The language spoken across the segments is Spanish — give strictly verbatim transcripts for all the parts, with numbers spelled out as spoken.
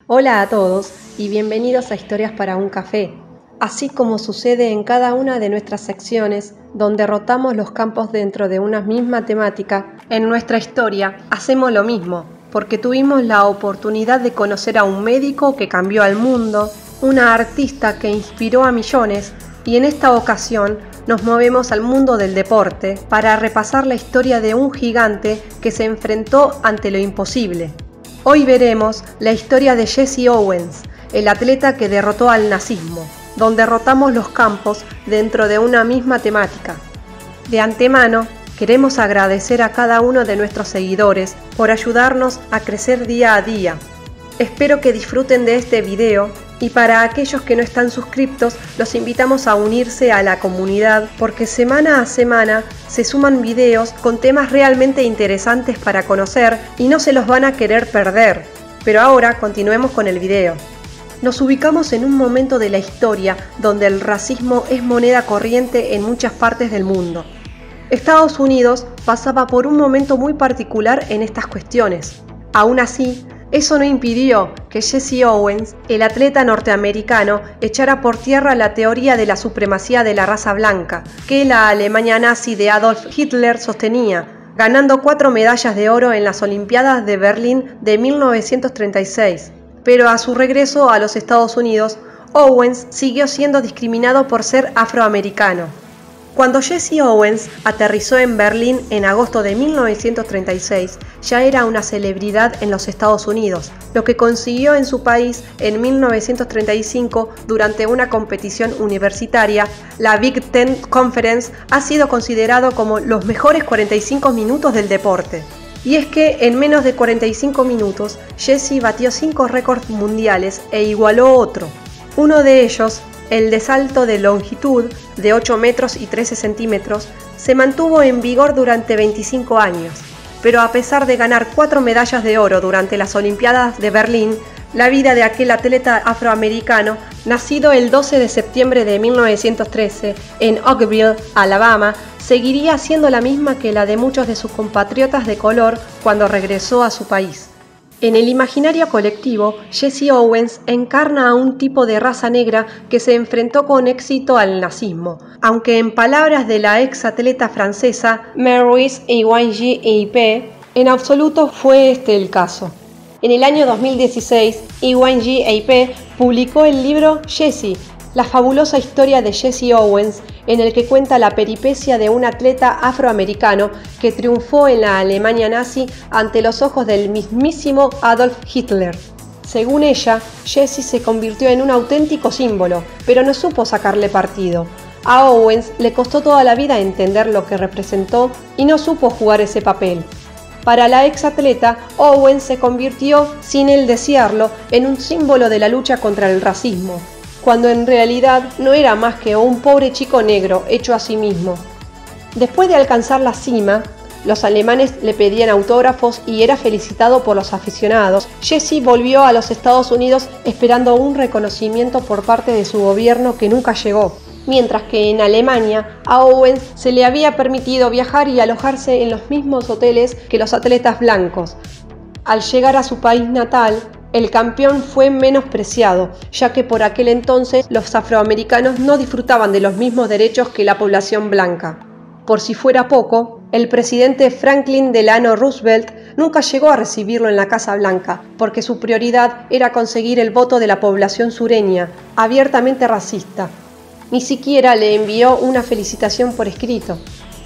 Hola a todos y bienvenidos a Historias para un Café. Así como sucede en cada una de nuestras secciones, donde rotamos los campos dentro de una misma temática, en nuestra historia hacemos lo mismo, porque tuvimos la oportunidad de conocer a un médico que cambió al mundo, una artista que inspiró a millones, y en esta ocasión nos movemos al mundo del deporte para repasar la historia de un gigante que se enfrentó ante lo imposible. Hoy veremos la historia de Jesse Owens, el atleta que derrotó al nazismo, donde rotamos los campos dentro de una misma temática. De antemano, queremos agradecer a cada uno de nuestros seguidores por ayudarnos a crecer día a día. Espero que disfruten de este video y para aquellos que no están suscriptos, los invitamos a unirse a la comunidad porque semana a semana se suman videos con temas realmente interesantes para conocer y no se los van a querer perder. Pero ahora continuemos con el video. Nos ubicamos en un momento de la historia donde el racismo es moneda corriente en muchas partes del mundo. Estados Unidos pasaba por un momento muy particular en estas cuestiones. Aún así, eso no impidió que Jesse Owens, el atleta norteamericano, echara por tierra la teoría de la supremacía de la raza blanca, que la Alemania nazi de Adolf Hitler sostenía, ganando cuatro medallas de oro en las Olimpiadas de Berlín de mil novecientos treinta y seis. Pero a su regreso a los Estados Unidos, Owens siguió siendo discriminado por ser afroamericano. Cuando Jesse Owens aterrizó en Berlín en agosto de mil novecientos treinta y seis, ya era una celebridad en los Estados Unidos, lo que consiguió en su país en mil novecientos treinta y cinco durante una competición universitaria. La Big Ten Conference ha sido considerado como los mejores cuarenta y cinco minutos del deporte. Y es que en menos de cuarenta y cinco minutos, Jesse batió cinco récords mundiales e igualó otro. Uno de ellos, el de salto de longitud de ocho metros y trece centímetros, se mantuvo en vigor durante veinticinco años, pero a pesar de ganar cuatro medallas de oro durante las Olimpiadas de Berlín, la vida de aquel atleta afroamericano, nacido el doce de septiembre de mil novecientos trece en Oakville, Alabama, seguiría siendo la misma que la de muchos de sus compatriotas de color cuando regresó a su país. En el imaginario colectivo, Jesse Owens encarna a un tipo de raza negra que se enfrentó con éxito al nazismo, aunque en palabras de la ex atleta francesa Maryse Iwanji-Eipé, en absoluto fue este el caso. En el año dos mil dieciséis, Iwanji-Eipé publicó el libro Jesse, la fabulosa historia de Jesse Owens, en el que cuenta la peripecia de un atleta afroamericano que triunfó en la Alemania nazi ante los ojos del mismísimo Adolf Hitler. Según ella, Jesse se convirtió en un auténtico símbolo, pero no supo sacarle partido. A Owens le costó toda la vida entender lo que representó y no supo jugar ese papel. Para la ex atleta, Owens se convirtió, sin él desearlo, en un símbolo de la lucha contra el racismo, cuando en realidad no era más que un pobre chico negro hecho a sí mismo. Después de alcanzar la cima, los alemanes le pedían autógrafos y era felicitado por los aficionados. Jesse volvió a los Estados Unidos esperando un reconocimiento por parte de su gobierno que nunca llegó, mientras que en Alemania a Owens se le había permitido viajar y alojarse en los mismos hoteles que los atletas blancos. Al llegar a su país natal, el campeón fue menospreciado, ya que por aquel entonces los afroamericanos no disfrutaban de los mismos derechos que la población blanca. Por si fuera poco, el presidente Franklin Delano Roosevelt nunca llegó a recibirlo en la Casa Blanca, porque su prioridad era conseguir el voto de la población sureña, abiertamente racista. Ni siquiera le envió una felicitación por escrito.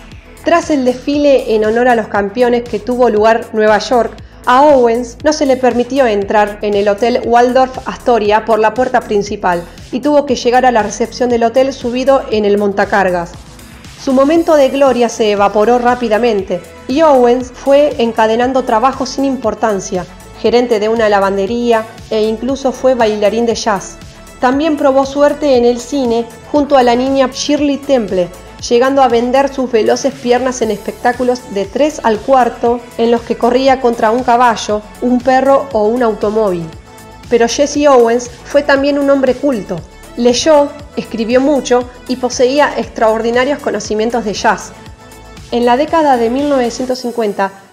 Tras el desfile en honor a los campeones que tuvo lugar en Nueva York, a Owens no se le permitió entrar en el Hotel Waldorf Astoria por la puerta principal y tuvo que llegar a la recepción del hotel subido en el montacargas. Su momento de gloria se evaporó rápidamente y Owens fue encadenando trabajos sin importancia, gerente de una lavandería e incluso fue bailarín de jazz. También probó suerte en el cine junto a la niña Shirley Temple, llegando a vender sus veloces piernas en espectáculos de tres al cuarto en los que corría contra un caballo, un perro o un automóvil. Pero Jesse Owens fue también un hombre culto. Leyó, escribió mucho y poseía extraordinarios conocimientos de jazz. En la década de mil novecientos cincuenta,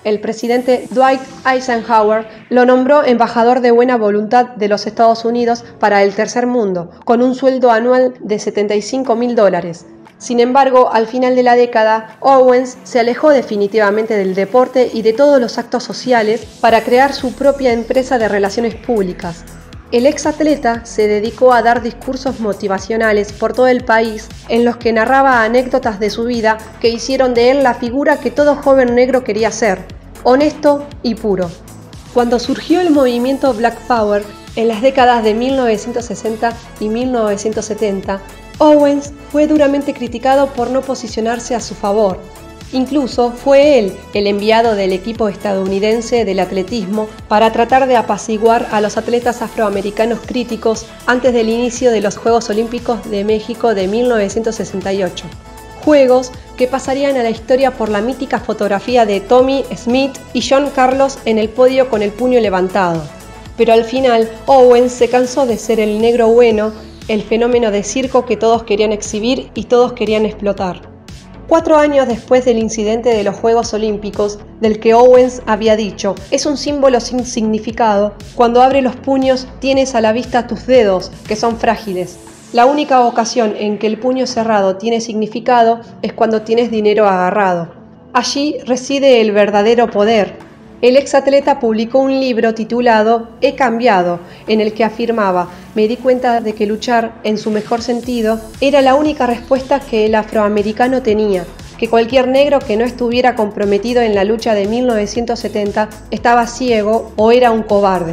el presidente Dwight Eisenhower lo nombró embajador de buena voluntad de los Estados Unidos para el tercer mundo, con un sueldo anual de setenta y cinco mil dólares. Sin embargo, al final de la década, Owens se alejó definitivamente del deporte y de todos los actos sociales para crear su propia empresa de relaciones públicas. El exatleta se dedicó a dar discursos motivacionales por todo el país en los que narraba anécdotas de su vida que hicieron de él la figura que todo joven negro quería ser, honesto y puro. Cuando surgió el movimiento Black Power en las décadas de mil novecientos sesenta y mil novecientos setenta, Owens fue duramente criticado por no posicionarse a su favor. Incluso fue él el enviado del equipo estadounidense del atletismo para tratar de apaciguar a los atletas afroamericanos críticos antes del inicio de los Juegos Olímpicos de México de mil novecientos sesenta y ocho. Juegos que pasarían a la historia por la mítica fotografía de Tommie Smith y John Carlos en el podio con el puño levantado. Pero al final, Owens se cansó de ser el negro bueno, el fenómeno de circo que todos querían exhibir y todos querían explotar. Cuatro años después del incidente de los Juegos Olímpicos, del que Owens había dicho, es un símbolo sin significado, cuando abre los puños tienes a la vista tus dedos, que son frágiles. La única ocasión en que el puño cerrado tiene significado es cuando tienes dinero agarrado. Allí reside el verdadero poder. El exatleta publicó un libro titulado He cambiado, en el que afirmaba: me di cuenta de que luchar, en su mejor sentido, era la única respuesta que el afroamericano tenía, que cualquier negro que no estuviera comprometido en la lucha de mil novecientos setenta estaba ciego o era un cobarde.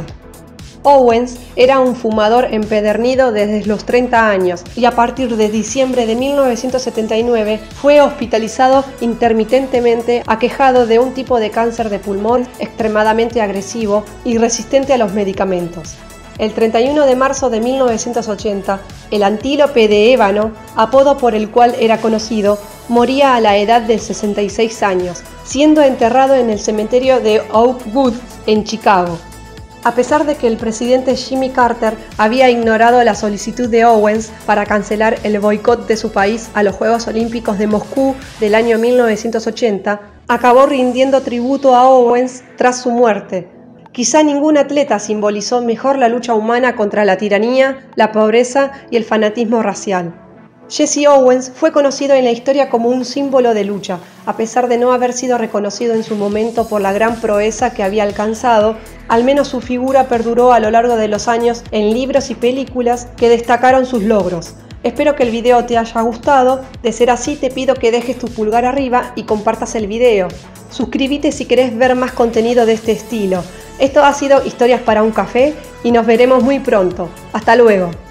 Owens era un fumador empedernido desde los treinta años y a partir de diciembre de mil novecientos setenta y nueve fue hospitalizado intermitentemente aquejado de un tipo de cáncer de pulmón extremadamente agresivo y resistente a los medicamentos. El treinta y uno de marzo de mil novecientos ochenta, el antílope de ébano, apodo por el cual era conocido, moría a la edad de sesenta y seis años, siendo enterrado en el cementerio de Oakwood, en Chicago. A pesar de que el presidente Jimmy Carter había ignorado la solicitud de Owens para cancelar el boicot de su país a los Juegos Olímpicos de Moscú del año mil novecientos ochenta, acabó rindiendo tributo a Owens tras su muerte. Quizá ningún atleta simbolizó mejor la lucha humana contra la tiranía, la pobreza y el fanatismo racial. Jesse Owens fue conocido en la historia como un símbolo de lucha, a pesar de no haber sido reconocido en su momento por la gran proeza que había alcanzado. Al menos su figura perduró a lo largo de los años en libros y películas que destacaron sus logros. Espero que el video te haya gustado. De ser así, te pido que dejes tu pulgar arriba y compartas el video. Suscríbete si querés ver más contenido de este estilo. Esto ha sido Historias para un Café y nos veremos muy pronto. Hasta luego.